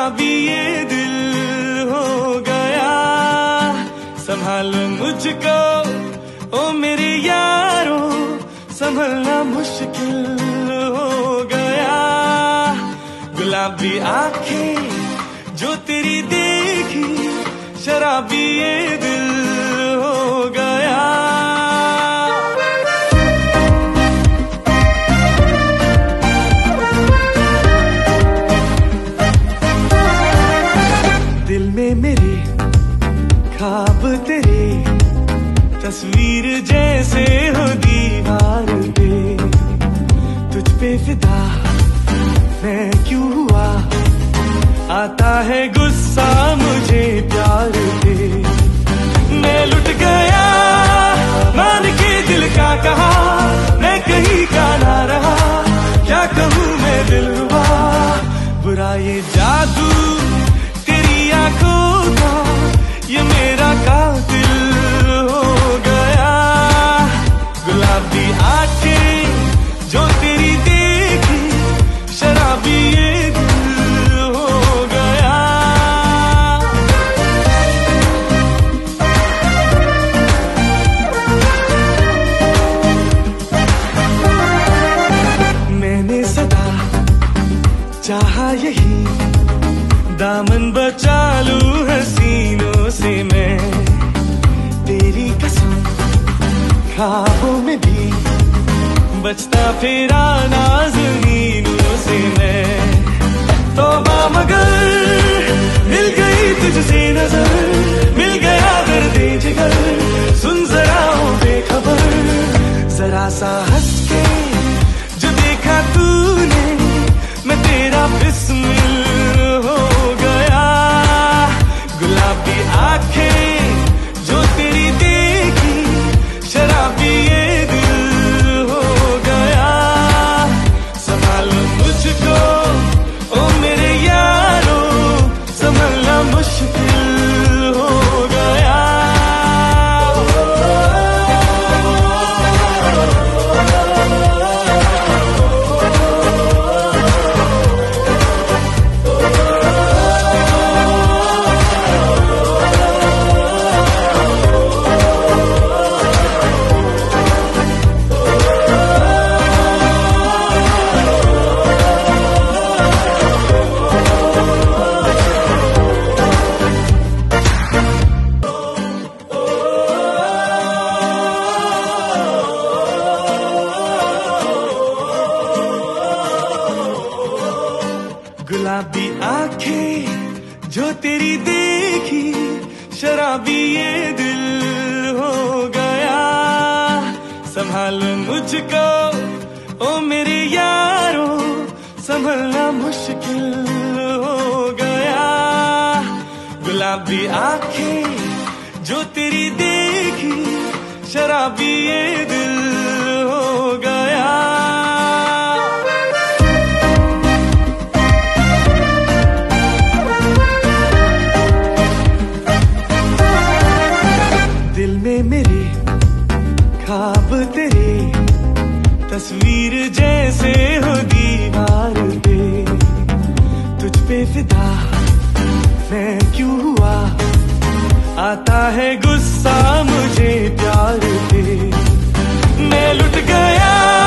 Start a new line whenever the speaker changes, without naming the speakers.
शराबी ये दिल हो गया। संभालो मुझको ओ मेरे यारो, संभलना मुश्किल हो गया। गुलाबी आंखें जो तेरी देखी, शराबी ये दिल हो गया। दिल में मेरे ख्वाब तेरे, तस्वीर जैसे हो दीवार पे। तुझ पे फिदा मैं क्यों हुआ, आता है गुस्सा मुझे प्यार पे। मैं लुट गया मान के दिल का कहा, मैं कहीं का ना रहा। क्या कहूँ मैं दिलरुबा, बुरा ये जादू तेरी आंखों का, ये मेरा कातिल हो गया। गुलाबी आंखें जो तेरी देखी, शराबी ये दिल हो गया। मैंने सदा चाहा यही, दामन बचा लूं हसीनों से मैं। तेरी कसम ख्वाबों में भी बचता फिरा नाज़नीनों से मैं। तौबा मगर मिल गई तुझसे नजर, मिल गया दर्दे जिगर। सुन जरा हो बेखबर, जरा सा हंस के जो देखा तूने, मैं तेरा बिस्मिल हो गया। गुलाबी आंखें जो तेरी देखी, शराबी ये दिल हो गया। संभालो मुझको ओ मेरे यारो, संभलना मुश्किल हो गया। गुलाबी आंखें जो तेरी देखी, शराबी ये दिल हो गया। संभालो मुझको ओ मेरे यारो, संभलना मुश्किल हो गया। गुलाबी आंखें जो तेरी देखी, शराबी ये दिल हो गया। दिल में मेरे ख्वाब तेरे, तस्वीर जैसे हो दीवार पे। तुझ पे फिदा मैं क्यों हुआ, आता है गुस्सा मुझे प्यार पे। मैं लुट गया